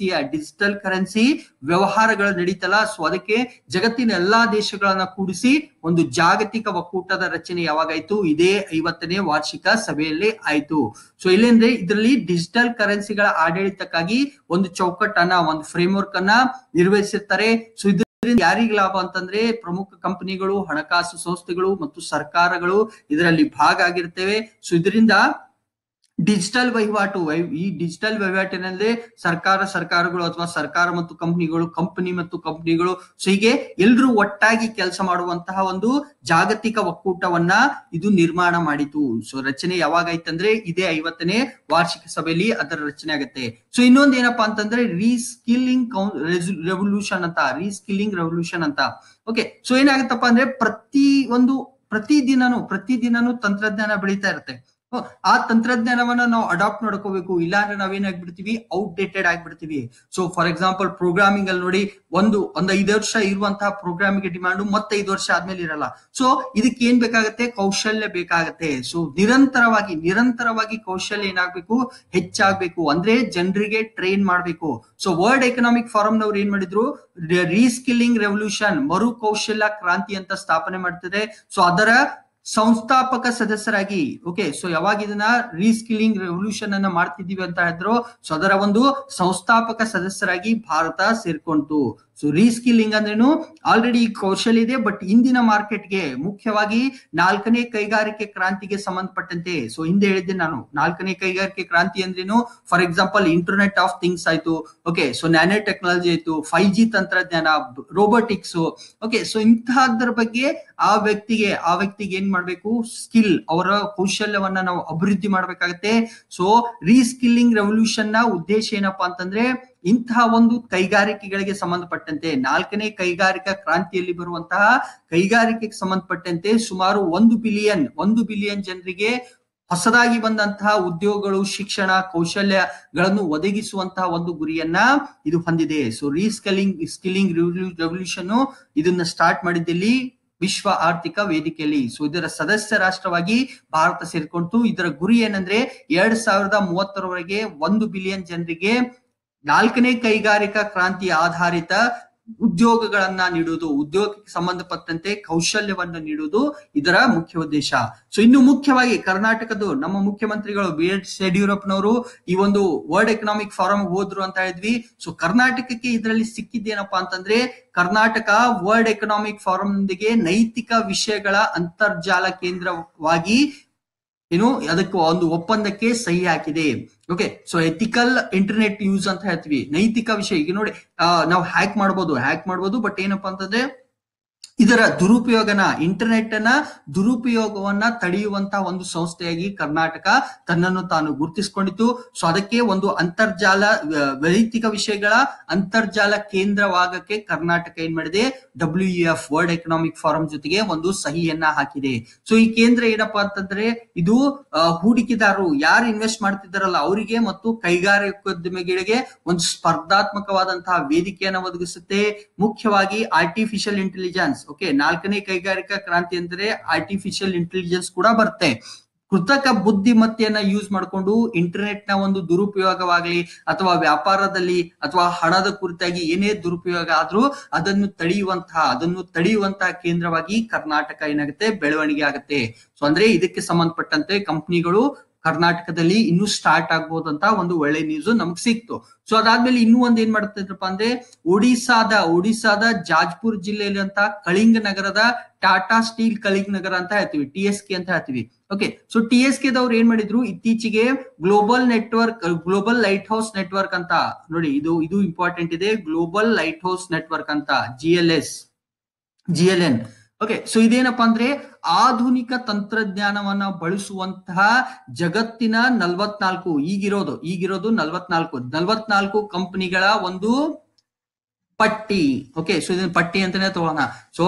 S1: ಕರೆನ್ಸಿ ವ್ಯವಹಾರಗಳು ನಡೀತಲ್ಲ. ಸೊ ಅದಕ್ಕೆ ಜಗತ್ತಿನ ಎಲ್ಲಾ ದೇಶಗಳನ್ನ ಕೂಡಿಸಿ ಒಂದು ಜಾಗತಿಕ ಒಕ್ಕೂಟದ ರಚನೆ ಯಾವಾಗಾಯ್ತು, ಇದೇ 50ನೇ ವಾರ್ಷಿಕ ಸಭೆಯಲ್ಲಿ ಆಯ್ತು. ಸೊ ಇಲ್ಲೇಂದ್ರೆ ಇದರಲ್ಲಿ ಡಿಜಿಟಲ್ ಕರೆನ್ಸಿಗಳ ಆಡಳಿತಕ್ಕಾಗಿ ಒಂದು ಚೌಕಟ್ಟನ್ನ, ಒಂದು ಫ್ರೇಮ್ವರ್ಕ್ ಅನ್ನ ನಿರ್ವಹಿಸಿರ್ತಾರೆ. ಸೊ ಇದರಿಂದ ಯಾರಿಗೆ ಲಾಭ ಅಂತಂದ್ರೆ ಪ್ರಮುಖ ಕಂಪನಿಗಳು, ಹಣಕಾಸು ಸಂಸ್ಥೆಗಳು ಮತ್ತು ಸರ್ಕಾರಗಳು ಇದರಲ್ಲಿ ಭಾಗ ಆಗಿರ್ತೇವೆ. ಸೊ ಇದರಿಂದ ಡಿಜಿಟಲ್ ವಹಿವಾಟು, ಈ ಡಿಜಿಟಲ್ ವಹಿವಾಟಿನಲ್ಲಿ ಸರ್ಕಾರಗಳು ಅಥವಾ ಸರ್ಕಾರ ಮತ್ತು ಕಂಪನಿಗಳು, ಕಂಪನಿ ಮತ್ತು ಕಂಪನಿಗಳು, ಸೊ ಹೀಗೆ ಎಲ್ರೂ ಒಟ್ಟಾಗಿ ಕೆಲಸ ಮಾಡುವಂತಹ ಒಂದು ಜಾಗತಿಕ ಒಕ್ಕೂಟವನ್ನ ಇದು ನಿರ್ಮಾಣ ಮಾಡಿತು. ಸೊ ರಚನೆ ಯಾವಾಗೈತಂದ್ರೆ ಇದೇ 50ನೇ ವಾರ್ಷಿಕ ಸಭೆಯಲ್ಲಿ ಅದರ ರಚನೆ ಆಗುತ್ತೆ. ಸೊ ಇನ್ನೊಂದು ಏನಪ್ಪಾ ಅಂತಂದ್ರೆ ರೀಸ್ಕಿಲ್ಲಿಂಗ್ ರೆವಲ್ಯೂಷನ್ ಅಂತ. ಓಕೆ, ಸೊ ಏನಾಗುತ್ತಪ್ಪ ಅಂದ್ರೆ ಪ್ರತಿದಿನನೂ ತಂತ್ರಜ್ಞಾನ ಬೆಳೀತಾ ಇರುತ್ತೆ. ಆ ತಂತ್ರಜ್ಞಾನವನ್ನ ನಾವು ಅಡಾಪ್ಟ್ ಮಾಡ್ಕೋಬೇಕು, ಇಲ್ಲಾಂದ್ರೆ ನಾವೇನಾಗ್ಬಿಡ್ತೀವಿ, ಔಟ್ಡೇಟೆಡ್ ಆಗ್ಬಿಡ್ತೀವಿ. ಸೊ ಫಾರ್ ಎಕ್ಸಾಂಪಲ್ ಪ್ರೋಗ್ರಾಮಿಂಗ್ ಅಲ್ಲಿ ನೋಡಿ, ಒಂದು 5 ವರ್ಷ ಇರುವಂತಹ ಪ್ರೋಗ್ರಾಮಿಂಗ್ ಡಿಮಾಂಡ್ ಮತ್ತೆ 5 ವರ್ಷ ಆದ್ಮೇಲೆ ಇರಲ್ಲ. ಸೊ ಇದಕ್ಕೆ ಏನ್ ಬೇಕಾಗತ್ತೆ, ಕೌಶಲ್ಯ ಬೇಕಾಗತ್ತೆ. ಸೊ ನಿರಂತರವಾಗಿ ಕೌಶಲ್ಯ ಏನಾಗ್ಬೇಕು, ಹೆಚ್ಚಾಗ್ಬೇಕು. ಅಂದ್ರೆ ಜನರಿಗೆ ಟ್ರೈನ್ ಮಾಡ್ಬೇಕು. ಸೊ ವರ್ಲ್ಡ್ ಎಕನಾಮಿಕ್ ಫೋರಂ ನವ್ರು ಏನ್ ಮಾಡಿದ್ರು, ರೀಸ್ಕಿಲ್ಲಿಂಗ್ ರೆವಲ್ಯೂಷನ್, ಮರು ಕೌಶಲ್ಯ ಕ್ರಾಂತಿ ಅಂತ ಸ್ಥಾಪನೆ ಮಾಡ್ತಿದೆ. ಸೊ ಅದರ ಸಂಸ್ಥಾಪಕ ಸದಸ್ಯರಾಗಿ, ಓಕೆ, ಸೊ ಯಾವಾಗ ಇದನ್ನ ರೀಸ್ಕಿಲ್ಲಿಂಗ್ ರೆವಲ್ಯೂಷನ್ ಅನ್ನ ಮಾಡ್ತಿದೀವಿ ಅಂತ ಹೇಳಿದ್ರು, ಸೊ ಅದರ ಒಂದು ಸಂಸ್ಥಾಪಕ ಸದಸ್ಯರಾಗಿ ಭಾರತ ಸೇರ್ಕೊಂತು. ಸೊ ರೀಸ್ಕಿಲ್ಲಿಂಗ್ ಅಂದ್ರೇನು, ಆಲ್ರೆಡಿ ಕೌಶಲ್ಯ ಇದೆ, ಬಟ್ ಇಂದಿನ ಮಾರ್ಕೆಟ್ಗೆ ಮುಖ್ಯವಾಗಿ 4ನೇ ಕೈಗಾರಿಕೆ ಕ್ರಾಂತಿಗೆ ಸಂಬಂಧಪಟ್ಟಂತೆ. ಸೊ ಹಿಂದೆ ಹೇಳಿದ್ದೆ ನಾನು, 4ನೇ ಕೈಗಾರಿಕೆ ಕ್ರಾಂತಿ ಅಂದ್ರೇನು, for example internet of things ಆಯ್ತು. ಓಕೆ, ಸೊ ನ್ಯಾನೋ ಟೆಕ್ನಾಲಜಿ ಆಯ್ತು, 5G ತಂತ್ರಜ್ಞಾನ, ರೋಬೋಟಿಕ್ಸ್. ಓಕೆ, ಸೊ ಇಂತಹದ್ರ ಬಗ್ಗೆ ಆ ವ್ಯಕ್ತಿಗೆ ಏನ್ ಮಾಡ್ಬೇಕು, ಸ್ಕಿಲ್, ಅವರ ಕೌಶಲ್ಯವನ್ನ ನಾವು ಅಭಿವೃದ್ಧಿ ಮಾಡ್ಬೇಕಾಗತ್ತೆ. ಸೊ ರೀಸ್ಕಿಲ್ಲಿಂಗ್ ರೆವಲ್ಯೂಷನ್ ನ ಉದ್ದೇಶ ಏನಪ್ಪಾ ಅಂತಂದ್ರೆ ಇಂತಹ ಒಂದು ಕೈಗಾರಿಕೆಗಳಿಗೆ ಸಂಬಂಧಪಟ್ಟಂತೆ 4ನೇ ಕೈಗಾರಿಕಾ ಕ್ರಾಂತಿಯಲ್ಲಿ ಬರುವಂತಹ ಕೈಗಾರಿಕೆಗೆ ಸಂಬಂಧಪಟ್ಟಂತೆ ಸುಮಾರು 1 ಬಿಲಿಯನ್ ಜನರಿಗೆ ಹೊಸದಾಗಿ ಬಂದಂತಹ ಉದ್ಯೋಗಗಳು, ಶಿಕ್ಷಣ, ಕೌಶಲ್ಯಗಳನ್ನು ಒದಗಿಸುವಂತಹ ಒಂದು ಗುರಿಯನ್ನ ಇದು ಹೊಂದಿದೆ. ಸೊ ಸ್ಕಿಲ್ಲಿಂಗ್ ರೆವಲ್ಯೂಷನ್ ಇದನ್ನ ಸ್ಟಾರ್ಟ್ ಮಾಡಿದ್ದಲ್ಲಿ ವಿಶ್ವ ಆರ್ಥಿಕ ವೇದಿಕೆಯಲ್ಲಿ. ಸೊ ಇದರ ಸದಸ್ಯ ರಾಷ್ಟ್ರವಾಗಿ ಭಾರತ ಸೇರ್ಕೊಂತು. ಇದರ ಗುರಿ ಏನಂದ್ರೆ 2030ರವರೆಗೆ 1 ಬಿಲಿಯನ್ ಜನರಿಗೆ 4ನೇ ಕೈಗಾರಿಕಾ ಕ್ರಾಂತಿ ಆಧಾರಿತ ಉದ್ಯೋಗಗಳನ್ನ ನೀಡುವುದು, ಉದ್ಯೋಗಕ್ಕೆ ಸಂಬಂಧಪಟ್ಟಂತೆ ಕೌಶಲ್ಯವನ್ನ ನೀಡುವುದು ಇದರ ಮುಖ್ಯ ಉದ್ದೇಶ. ಸೊ ಇನ್ನು ಮುಖ್ಯವಾಗಿ ಕರ್ನಾಟಕದ ನಮ್ಮ ಮುಖ್ಯಮಂತ್ರಿಗಳು BS ಯಡಿಯೂರಪ್ಪನವರು ಈ ಒಂದು ವರ್ಲ್ಡ್ ಎಕನಾಮಿಕ್ ಫಾರಂ ಹೋದ್ರು ಅಂತ ಹೇಳಿದ್ವಿ. ಸೊ ಕರ್ನಾಟಕಕ್ಕೆ ಇದರಲ್ಲಿ ಸಿಕ್ಕಿದ್ದೇನಪ್ಪಾ ಅಂತಂದ್ರೆ, ಕರ್ನಾಟಕ ವರ್ಲ್ಡ್ ಎಕನಾಮಿಕ್ ಫಾರಂನೊಂದಿಗೆ ನೈತಿಕ ವಿಷಯಗಳ ಅಂತರ್ಜಾಲ ಕೇಂದ್ರವಾಗಿ ಅದಕ್ಕೆ ಒಂದು ಒಪ್ಪಂದಕ್ಕೆ ಸಹಿ ಹಾಕಿದೆ. Okay, so ethical internet use ಅಂತ ಹೇಳ್ತೀವಿ, ನೈತಿಕ ವಿಷಯ. ಈಗ ನೋಡಿ, ನಾವು ಹ್ಯಾಕ್ ಮಾಡ್ಬೋದು, ಬಟ್ ಏನಪ್ಪಾ ಅಂತಂದ್ರೆ ಇದರ ಇಂಟರ್ನೆಟ್ ದುರುಪಯೋಗವನ್ನ ತಡೆಯುವಂತಹ ಒಂದು ಸಂಸ್ಥೆಯಾಗಿ ಕರ್ನಾಟಕ ತನ್ನನ್ನು ತಾನು ಗುರುತಿಸಿಕೊಂಡಿತು. ಸೊ ಅದಕ್ಕೆ ಒಂದು ನೈತಿಕ ವಿಷಯಗಳ ಅಂತರ್ಜಾಲ ಕೇಂದ್ರವಾಗಕ್ಕೆ ಕರ್ನಾಟಕ ಏನ್ ಮಾಡಿದೆ, WEF ವರ್ಲ್ಡ್ ಎಕನಾಮಿಕ್ ಫಾರಂ ಜೊತೆಗೆ ಒಂದು ಸಹಿಯನ್ನ ಹಾಕಿದೆ. ಸೊ ಈ ಕೇಂದ್ರ ಏನಪ್ಪಾ ಅಂತಂದ್ರೆ, ಇದು ಹೂಡಿಕೆದಾರರು ಯಾರು ಇನ್ವೆಸ್ಟ್ ಮಾಡ್ತಿದ್ದಾರಲ್ಲ ಅವರಿಗೆ ಮತ್ತು ಕೈಗಾರಿಕೋದ್ಯಮಿಗಳಿಗೆ ಒಂದು ಸ್ಪರ್ಧಾತ್ಮಕವಾದಂತಹ ವೇದಿಕೆಯನ್ನು ಒದಗಿಸುತ್ತೆ. ಮುಖ್ಯವಾಗಿ ಆರ್ಟಿಫಿಷಿಯಲ್ ಇಂಟೆಲಿಜೆನ್ಸ್. ಓಕೆ, 4ನೇ ಕೈಗಾರಿಕಾ ಕ್ರಾಂತಿ ಅಂದ್ರೆ ಆರ್ಟಿಫಿಷಿಯಲ್ ಇಂಟೆಲಿಜೆನ್ಸ್ ಕೂಡ ಬರುತ್ತೆ. ಕೃತಕ ಬುದ್ಧಿಮತ್ತೆಯನ್ನ ಯೂಸ್ ಮಾಡಿಕೊಂಡು ಇಂಟರ್ನೆಟ್ ನ ಒಂದು ದುರುಪಯೋಗವಾಗಲಿ ಅಥವಾ ವ್ಯಾಪಾರದಲ್ಲಿ ಅಥವಾ ಹಣದ ಕುರಿತಾಗಿ ಏನೇ ದುರುಪಯೋಗ ಆದ್ರೂ ಅದನ್ನು ತಡೆಯುವಂತಹ ಕೇಂದ್ರವಾಗಿ ಕರ್ನಾಟಕ ಏನಾಗುತ್ತೆ, ಬೆಳವಣಿಗೆ ಆಗುತ್ತೆ. ಸೊ ಅಂದ್ರೆ ಇದಕ್ಕೆ ಸಂಬಂಧಪಟ್ಟಂತೆ ಕಂಪನಿಗಳು ಕರ್ನಾಟಕದಲ್ಲಿ ಇನ್ನೂ ಸ್ಟಾರ್ಟ್ ಆಗ್ಬೋದಂತ ಒಂದು ಒಳ್ಳೆ ನ್ಯೂಸ್ ನಮಗ್ ಸಿಕ್ತು. ಸೊ ಅದಾದ್ಮೇಲೆ ಇನ್ನೂ ಒಂದ್ ಏನ್ ಮಾಡ್ತಿದ್ರಪ್ಪ ಅಂದ್ರೆ, ಒಡಿಸಾದ ಜಾಜ್ಪುರ್ ಜಿಲ್ಲೆಯಲ್ಲಿ ಅಂತ ಕಳಿಂಗ ನಗರದ ಟಾಟಾ ಸ್ಟೀಲ್ ಕಳಿಂಗ ನಗರ ಅಂತ ಹೇಳ್ತೀವಿ, TSK ಅಂತ ಹೇಳ್ತೀವಿ. ಓಕೆ, ಸೊ TSK ದವ್ರು ಏನ್ ಮಾಡಿದ್ರು, ಇತ್ತೀಚೆಗೆ ಗ್ಲೋಬಲ್ ಲೈಟ್ ಹೌಸ್ ನೆಟ್ವರ್ಕ್ ಅಂತ ನೋಡಿ, ಇದು ಇಂಪಾರ್ಟೆಂಟ್ ಇದೆ, ಗ್ಲೋಬಲ್ ಲೈಟ್ ಹೌಸ್ ನೆಟ್ವರ್ಕ್ ಅಂತ GLN. ಓಕೆ, ಸೊ ಇದೇನಪ್ಪಾ ಅಂದ್ರೆ ಆಧುನಿಕ ತಂತ್ರಜ್ಞಾನವನ್ನ ಬಳಸುವಂತಹ ಜಗತ್ತಿನ 44 ಈಗಿರೋದು 44 ಕಂಪನಿಗಳ ಒಂದು ಪಟ್ಟಿ. ಓಕೆ, ಸೊ ಇದನ್ನ ಪಟ್ಟಿ ಅಂತಾನೆ ತಗೋಣ. ಸೊ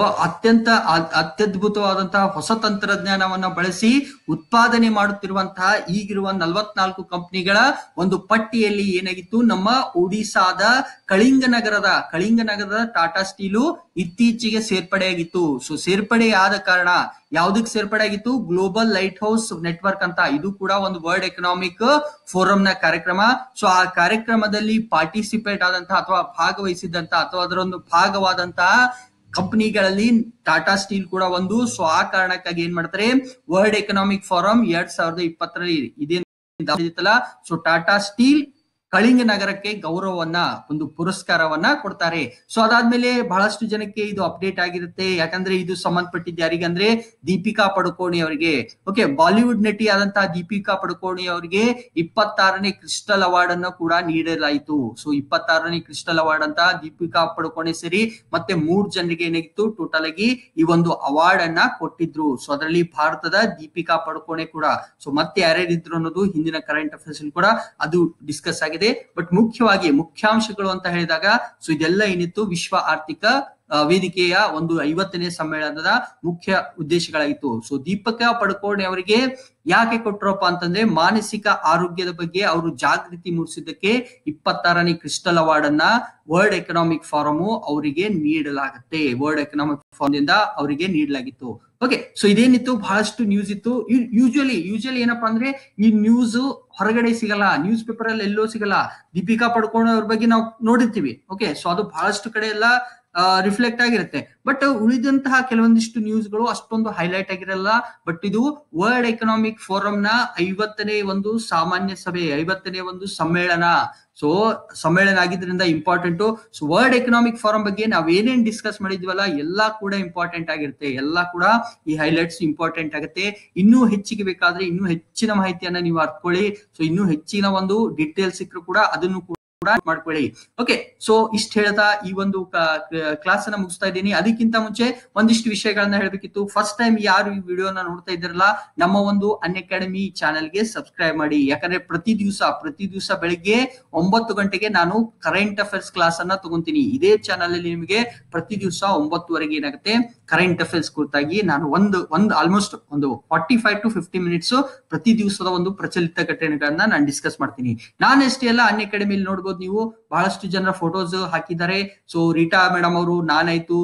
S1: ಅತ್ಯದ್ಭುತವಾದಂತಹ ಹೊಸ ತಂತ್ರಜ್ಞಾನವನ್ನ ಬಳಸಿ ಉತ್ಪಾದನೆ ಮಾಡುತ್ತಿರುವಂತಹ ಈಗಿರುವ 44 ಕಂಪನಿಗಳ ಒಂದು ಪಟ್ಟಿಯಲ್ಲಿ ಏನಾಗಿತ್ತು, ನಮ್ಮ ಒಡಿಸಾದ ಕಳಿಂಗ ನಗರದ ಟಾಟಾ ಸ್ಟೀಲು ಇತ್ತೀಚೆಗೆ ಸೇರ್ಪಡೆಯಾಗಿತ್ತು. ಸೊ ಸೇರ್ಪಡೆ ಆದ ಕಾರಣ ಯಾವ್ದಕ್ ಸೇರ್ಪಡೆ ಆಗಿತ್ತು, ಗ್ಲೋಬಲ್ ಲೈಟ್ ಹೌಸ್ ನೆಟ್ವರ್ಕ್ ಅಂತ. ಇದು ಕೂಡ ಒಂದು ವರ್ಲ್ಡ್ ಎಕನಾಮಿಕ್ ಫೋರಂ ನ ಕಾರ್ಯಕ್ರಮ. ಸೊ ಆ ಕಾರ್ಯಕ್ರಮದಲ್ಲಿ ಪಾರ್ಟಿಸಿಪೇಟ್ ಆದಂತಹ ಅಥವಾ ಭಾಗವಹಿಸಿದಂತಹ ಅಥವಾ ಅದರ ಒಂದು ಭಾಗವಾದಂತಹ ಕಂಪನಿಗಳಲ್ಲಿ ಟಾಟಾ ಸ್ಟೀಲ್ ಕೂಡ ಒಂದು. ಸೊ ಆ ಕಾರಣಕ್ಕಾಗಿ ಏನ್ ಮಾಡ್ತಾರೆ, ವರ್ಲ್ಡ್ ಎಕನಾಮಿಕ್ ಫಾರಂ 2020ರಲ್ಲಿ ಇದೇನಿತ್ತಲ್ಲ, ಸೊ ಟಾಟಾ ಸ್ಟೀಲ್ ಕಳಿಂಗ ನಗರಕ್ಕೆ ಗೌರವವನ್ನ, ಒಂದು ಪುರಸ್ಕಾರವನ್ನ ಕೊಡ್ತಾರೆ. ಸೊ ಅದಾದ್ಮೇಲೆ ಬಹಳಷ್ಟು ಜನಕ್ಕೆ ಇದು ಅಪ್ಡೇಟ್ ಆಗಿರುತ್ತೆ, ಯಾಕಂದ್ರೆ ಇದು ಸಂಬಂಧಪಟ್ಟಿದ್ದು ಯಾರಿಗಂದ್ರೆ ದೀಪಿಕಾ ಪಡುಕೋಣೆ ಅವರಿಗೆ. ಓಕೆ, ಬಾಲಿವುಡ್ ನಟಿ ಆದಂತಹ ದೀಪಿಕಾ ಪಡುಕೋಣೆ ಅವರಿಗೆ 26ನೇ ಕ್ರಿಸ್ಟಲ್ ಅವಾರ್ಡ್ ಅನ್ನು ಕೂಡ ನೀಡಲಾಯಿತು. ಸೊ 26ನೇ ಕ್ರಿಸ್ಟಲ್ ಅವಾರ್ಡ್ ಅಂತ ದೀಪಿಕಾ ಪಡುಕೋಣೆ ಸೇರಿ ಮತ್ತೆ 3 ಜನರಿಗೆ ಏನಾಗಿತ್ತು, ಟೋಟಲ್ ಆಗಿ ಈ ಒಂದು ಅವಾರ್ಡ್ ಅನ್ನ ಕೊಟ್ಟಿದ್ರು. ಸೊ ಅದರಲ್ಲಿ ಭಾರತದ ದೀಪಿಕಾ ಪಡುಕೋಣೆ ಕೂಡ. ಸೊ ಮತ್ತೆ ಯಾರ್ಯಾರಿದ್ರು ಅನ್ನೋದು ಹಿಂದಿನ ಕರೆಂಟ್ ಅಫೇರ್ಸ್ ಕೂಡ ಅದು ಡಿಸ್ಕಸ್ ಆಗಿದೆ. ಬಟ್ ಮುಖ್ಯಾಂಶಗಳು ಅಂತ ಹೇಳಿದಾಗ, ಸೊ ಇದೆಲ್ಲ ಏನಿತ್ತು, ವಿಶ್ವ ಆರ್ಥಿಕ ವೇದಿಕೆಯ ಒಂದು 50ನೇ ಸಮ್ಮೇಳನದ ಮುಖ್ಯ ಉದ್ದೇಶಗಳಾಗಿತ್ತು. ಸೊ ದೀಪಿಕಾ ಪಡುಕೋಣೆ ಅವರಿಗೆ ಯಾಕೆ ಕೊಟ್ಟರಪ್ಪ ಅಂತಂದ್ರೆ, ಮಾನಸಿಕ ಆರೋಗ್ಯದ ಬಗ್ಗೆ ಅವರು ಜಾಗೃತಿ ಮೂಡಿಸಿದ್ದಕ್ಕೆ 26ನೇ ಕ್ರಿಸ್ಟಲ್ ಅವಾರ್ಡ್ ಅನ್ನ ವರ್ಲ್ಡ್ ಎಕನಾಮಿಕ್ ಫಾರಂ ಅವರಿಗೆ ನೀಡಲಾಗುತ್ತೆ. ವರ್ಲ್ಡ್ ಎಕನಾಮಿಕ್ ಫಾರಂ ಇಂದ ಅವರಿಗೆ ನೀಡಲಾಗಿತ್ತು. ಓಕೆ, ಸೊ ಇದೇನಿತ್ತು, ಬಹಳಷ್ಟು ನ್ಯೂಸ್ ಇತ್ತು. ಯೂಶುವಲಿ ಏನಪ್ಪಾ ಅಂದ್ರೆ, ಈ ನ್ಯೂಸ್ ಹೊರಗಡೆ ಸಿಗಲ್ಲ, ನ್ಯೂಸ್ ಪೇಪರ್ ಅಲ್ಲಿ ಎಲ್ಲೋ ಸಿಗಲ್ಲ. ದೀಪಿಕಾ ಪಡುಕೋಣೆ ಅವ್ರ ಬಗ್ಗೆ ನಾವು ನೋಡಿರ್ತೀವಿ. ಓಕೆ, ಸೊ ಅದು ಬಹಳಷ್ಟು ಕಡೆ ಎಲ್ಲ ರಿಫ್ಲೆಕ್ಟ್ ಆಗಿರುತ್ತೆ. ಬಟ್ ಉಳಿದಂತಹ ಕೆಲವೊಂದಿಷ್ಟು ನ್ಯೂಸ್ಗಳು ಅಷ್ಟೊಂದು ಹೈಲೈಟ್ ಆಗಿರಲ್ಲ. ಬಟ್ ಇದು ವರ್ಲ್ಡ್ ಎಕನಾಮಿಕ್ ಫೋರಂ ನ 50ನೇ ಒಂದು ಸಾಮಾನ್ಯ ಸಭೆ, 50ನೇ ಒಂದು ಸಮ್ಮೇಳನ. ಸೊ ಸಮ್ಮೇಳನ ಆಗಿದ್ರಿಂದ important. So world economic forum ಬಗ್ಗೆ ನಾವ್ ಏನೇನ್ ಡಿಸ್ಕಸ್ ಮಾಡಿದ್ವಲ್ಲ ಎಲ್ಲಾ ಕೂಡ ಇಂಪಾರ್ಟೆಂಟ್ ಆಗಿರುತ್ತೆ, ಎಲ್ಲಾ ಕೂಡ ಈ ಹೈಲೈಟ್ಸ್ ಇಂಪಾರ್ಟೆಂಟ್ ಆಗುತ್ತೆ. ಇನ್ನೂ ಹೆಚ್ಚಿಗೆ ಬೇಕಾದ್ರೆ ಇನ್ನೂ ಹೆಚ್ಚಿನ ಮಾಹಿತಿಯನ್ನ ನೀವು ಅರ್ಕೊಳ್ಳಿ. ಸೊ ಇನ್ನೂ ಹೆಚ್ಚಿನ ಒಂದು ಡೀಟೇಲ್ಸ್ ಸಿಕ್ಕರು ಕೂಡ ಅದನ್ನು ಕೂಡ ಮಾಡ್ಕೊಳ್ಳಿ. ಓಕೆ, ಸೊ ಇಷ್ಟ ಹೇಳ್ತಾ ಈ ಒಂದು ಕ್ಲಾಸ್ ಅನ್ನ ಮುಗಿಸ್ತಾ ಇದ್ದೀನಿ. ಅದಕ್ಕಿಂತ ಮುಂಚೆ ಒಂದಿಷ್ಟು ವಿಷಯಗಳನ್ನ ಹೇಳ್ಬೇಕಿತ್ತು. ಫಸ್ಟ್ ಟೈಮ್ ಯಾರು ಈ ವಿಡಿಯೋನ ನೋಡ್ತಾ ಇದ್ರಲ್ಲ, ನಮ್ಮ ಒಂದು ಅನ್ಅಕಾಡೆಮಿ ಚಾನೆಲ್ಗೆ ಸಬ್ಸ್ಕ್ರೈಬ್ ಮಾಡಿ. ಯಾಕಂದ್ರೆ ಪ್ರತಿ ದಿವಸ ಬೆಳಿಗ್ಗೆ 9 ಗಂಟೆಗೆ ನಾನು ಕರೆಂಟ್ ಅಫೇರ್ಸ್ ಕ್ಲಾಸ್ ಅನ್ನ ತಗೊಂತೀನಿ. ಇದೇ ಚಾನಲ್ ಅಲ್ಲಿ ನಿಮಗೆ ಪ್ರತಿ ದಿವಸ 9:30 ಏನಾಗುತ್ತೆ ಕರೆಂಟ್ ಅಫೇರ್ಸ್ ಕುರಿತಾಗಿ ನಾನು ಆಲ್ಮೋಸ್ಟ್ ಒಂದು 45 to 50 ಮಿನಿಟ್ಸ್ ಪ್ರತಿ ದಿವಸದ ಒಂದು ಪ್ರಚಲಿತ ಘಟನೆಗಳನ್ನ ನಾನು ಡಿಸ್ಕಸ್ ಮಾಡ್ತೀನಿ. ನಾನು ಅಷ್ಟೇ ಅಲ್ಲ, ಅನ್ಅಕಾಡೆಮಿಲಿ ನೋಡ್ಬೋದು ನೀವು ಬಹಳಷ್ಟು ಜನರ ಫೋಟೋಸ್ ಹಾಕಿದ್ದಾರೆ. ಸೊ ರೀಟಾ ಮೇಡಮ್ ಅವರು, ನಾನಾಯ್ತು,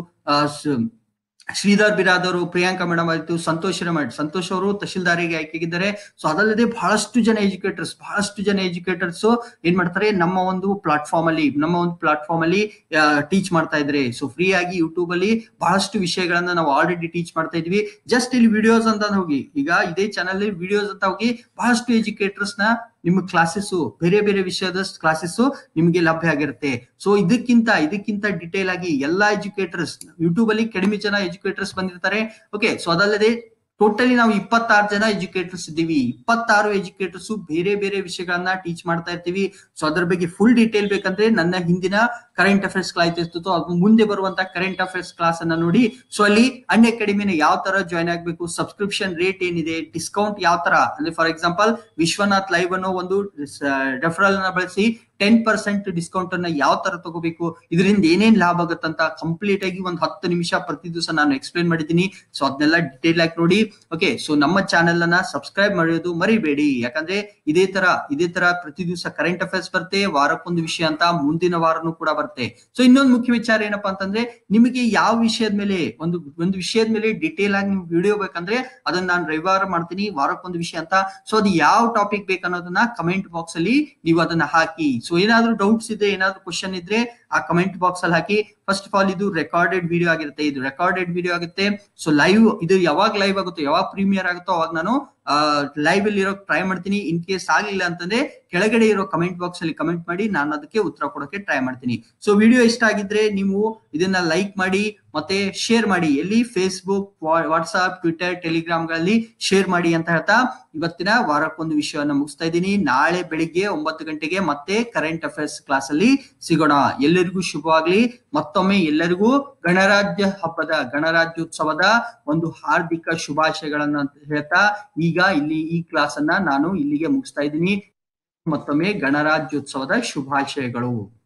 S1: ಶ್ರೀಧರ್ ಬಿರಾದ್ ಅವರು, ಪ್ರಿಯಾಂಕಾ ಮೇಡಮ್ ಆಯ್ತು, ಸಂತೋಷ್ ಅವರು ತಹಶೀಲ್ದಾರಿಗೆ ಆಯ್ಕೆಗಿದ್ದಾರೆ. ಸೊ ಅದಲ್ಲದೆ ಬಹಳಷ್ಟು ಜನ ಎಜುಕೇಟರ್ಸ್ ಏನ್ ಮಾಡ್ತಾರೆ, ನಮ್ಮ ಒಂದು ಪ್ಲಾಟ್ಫಾರ್ಮ್ ಅಲ್ಲಿ ಟೀಚ್ ಮಾಡ್ತಾ ಇದ್ರೆ. ಸೊ ಫ್ರೀ ಆಗಿ ಯೂಟ್ಯೂಬ್ ಅಲ್ಲಿ ಬಹಳಷ್ಟು ವಿಷಯಗಳನ್ನ ನಾವು ಆಲ್ರೆಡಿ ಟೀಚ್ ಮಾಡ್ತಾ ಇದ್ವಿ. ಜಸ್ಟ್ ಇಲ್ಲಿ ವಿಡಿಯೋಸ್ ಅಂತ ಹೋಗಿ, ಈಗ ಇದೇ ಚಾನಲ್ ವಿಡಿಯೋಸ್ ಅಂತ ಹೋಗಿ ಬಹಳಷ್ಟು ಎಜುಕೇಟರ್ಸ್ ನ ನಿಮ್ಮ ಕ್ಲಾಸಸ್, ಬೇರೆ ವಿಷಯದ ಕ್ಲಾಸಸ್ ನಿಮ್ಗೆ ಲಭ್ಯ ಆಗಿರುತ್ತೆ. ಸೊ ಇದಕ್ಕಿಂತ ಡಿಟೇಲ್ ಆಗಿ ಎಲ್ಲಾ ಎಜುಕೇಟರ್ಸ್ ಯೂಟ್ಯೂಬ್ ಅಲ್ಲಿ ಕಡಿಮೆ ಜನ ಎಜುಕೇಟರ್ಸ್ ಬಂದಿರ್ತಾರೆ. ಓಕೆ, ಸೊ ಅದಲ್ಲದೆ ಟೋಟಲಿ ನಾವು 26 ಜನ ಎಜುಕೇಟರ್ಸ್ ಇದ್ದೀವಿ. 26 ಎಜುಕೇಟರ್ಸ್ ಬೇರೆ ವಿಷಯಗಳನ್ನ ಟೀಚ್ ಮಾಡ್ತಾ ಇರ್ತೀವಿ. ಸೊ ಅದ್ರ ಬಗ್ಗೆ ಫುಲ್ ಡೀಟೇಲ್ ಬೇಕಂದ್ರೆ ನನ್ನ ಹಿಂದಿನ ಕರೆಂಟ್ ಅಫೇರ್ಸ್ ಕ್ಲಾಸ್ ಇರ್ತಿತ್ತು, ಅದು ಮುಂದೆ ಬರುವಂತ ಕರೆಂಟ್ ಅಫೇರ್ಸ್ ಕ್ಲಾಸ್ ಅನ್ನ ನೋಡಿ. ಸೊ ಅಲ್ಲಿ ಅನ್ಅಕಾಡೆಮಿನ ಯಾವ ತರ ಜಾಯ್ನ್ ಆಗ್ಬೇಕು, ಸಬ್ಸ್ಕ್ರಿಪ್ಷನ್ ರೇಟ್ ಏನಿದೆ, ಡಿಸ್ಕೌಂಟ್ ಯಾವ ತರ ಅಂದ್ರೆ, ಫಾರ್ ಎಕ್ಸಾಂಪಲ್ ವಿಶ್ವನಾಥ್ ಲೈವ್ ಅನ್ನೋ ಒಂದು ರೆಫರಲ್ ನ ಬಳಸಿ 10% ಡಿಸ್ಕೌಂಟ್ ಅನ್ನ ಯಾವ ತರ ತಗೋಬೇಕು, ಇದರಿಂದ ಏನೇನ್ ಲಾಭ ಆಗುತ್ತಂತ ಕಂಪ್ಲೀಟ್ ಆಗಿ ಒಂದು 10 ನಿಮಿಷ ಪ್ರತಿ ದಿವಸ ನಾನು ಎಕ್ಸ್ಪ್ಲೇನ್ ಮಾಡಿದ್ದೀನಿ. ಸೊ ಅದನ್ನೆಲ್ಲ ಡಿಟೇಲ್ ಆಗಿ ನೋಡಿ. ಓಕೆ, ಸೊ ನಮ್ಮ ಚಾನೆಲ್ ಅನ್ನ ಸಬ್ಸ್ಕ್ರೈಬ್ ಮಾಡೋದು ಮರಿಬೇಡಿ. ಯಾಕಂದ್ರೆ ಇದೇ ತರ ಪ್ರತಿ ದಿವಸ ಕರೆಂಟ್ ಅಫೇರ್ಸ್ ಬರುತ್ತೆ, ವಾರಕ್ಕೊಂದು ವಿಷಯ ಅಂತ, ಮುಂದಿನ ವಾರನೂ ಕೂಡ ಬರುತ್ತೆ. ಸೊ ಇನ್ನೊಂದು ಮುಖ್ಯ ವಿಚಾರ ಏನಪ್ಪಾ ಅಂತಂದ್ರೆ, ನಿಮಗೆ ಯಾವ ವಿಷಯದ ಮೇಲೆ ಒಂದು ವಿಷಯದ ಮೇಲೆ ಡಿಟೇಲ್ ಆಗಿ ನಿಮ್ಗೆ ವಿಡಿಯೋ ಬೇಕಂದ್ರೆ ಅದನ್ನ ನಾನು ರವಿವಾರ ಮಾಡ್ತೀನಿ, ವಾರಕ್ಕೊಂದು ವಿಷಯ ಅಂತ. ಸೊ ಅದು ಯಾವ ಟಾಪಿಕ್ ಬೇಕನ್ನೋದನ್ನ ಕಮೆಂಟ್ ಬಾಕ್ಸ್ ಅಲ್ಲಿ ನೀವು ಅದನ್ನ ಹಾಕಿ. ಸೊ ಏನಾದ್ರೂ ಡೌಟ್ಸ್ ಇದೆ, ಏನಾದ್ರೂ ಕ್ವಶನ್ ಇದ್ರೆ ಆ ಕಮೆಂಟ್ ಬಾಕ್ಸ್ ಅಲ್ಲಿ ಹಾಕಿ. ಫಸ್ಟ್ ಆಫ್ ಆಲ್ ಇದು ರೆಕಾರ್ಡೆಡ್ ವಿಡಿಯೋ ಆಗುತ್ತೆ. ಸೊ ಇದು ಯಾವಾಗ ಲೈವ್ ಆಗುತ್ತೋ, ಯಾವಾಗ ಪ್ರೀಮಿಯರ್ ಆಗುತ್ತೋ ಅವಾಗ ನಾನು ಲೈವ್ ಅಲ್ಲಿ ಇರೋ ಟ್ರೈ ಮಾಡ್ತೀನಿ. ಇನ್ ಕೇಸ್ ಆಗ್ಲಿಲ್ಲ ಅಂತಂದ್ರೆ ಕೆಳಗಡೆ ಇರೋ ಕಮೆಂಟ್ ಬಾಕ್ಸ್ ಅಲ್ಲಿ ಕಮೆಂಟ್ ಮಾಡಿ, ನಾನು ಅದಕ್ಕೆ ಉತ್ತರ ಕೊಡೋಕೆ ಟ್ರೈ ಮಾಡ್ತೀನಿ. ಸೊ ವಿಡಿಯೋ ಇಷ್ಟ ಆಗಿದ್ರೆ ನೀವು ಇದನ್ನ ಲೈಕ್ ಮಾಡಿ ಮತ್ತೆ ಶೇರ್ ಮಾಡಿ. ಎಲ್ಲಿ ಫೇಸ್ಬುಕ್, ವಾಟ್ಸ್ಆಪ್, ಟ್ವಿಟರ್, ಟೆಲಿಗ್ರಾಮ್ ಗಳಲ್ಲಿ ಶೇರ್ ಮಾಡಿ ಅಂತ ಹೇಳ್ತಾ ಇವತ್ತಿನ ವಾರಕ್ಕೊಂದು ವಿಷಯವನ್ನ ಮುಗಿಸ್ತಾ ಇದ್ದೀನಿ. ನಾಳೆ ಬೆಳಿಗ್ಗೆ 9 ಗಂಟೆಗೆ ಮತ್ತೆ ಕರೆಂಟ್ ಅಫೇರ್ಸ್ ಕ್ಲಾಸ್ ಅಲ್ಲಿ ಸಿಗೋಣ. ಎಲ್ಲರಿಗೂ ಶುಭವಾಗ್ಲಿ. ಮತ್ತೊಮ್ಮೆ ಎಲ್ಲರಿಗೂ ಗಣರಾಜ್ಯೋತ್ಸವದ ಒಂದು ಹಾರ್ದಿಕ ಶುಭಾಶಯಗಳನ್ನ ಹೇಳ್ತಾ ಈಗ ಈ ಕ್ಲಾಸ್ ಅನ್ನ ನಾನು ಇಲ್ಲಿಗೆ ಮುಗಿಸ್ತಾ ಇದ್ದೀನಿ. ಮತ್ತೊಮ್ಮೆ ಗಣರಾಜ್ಯೋತ್ಸವದ ಶುಭಾಶಯಗಳು.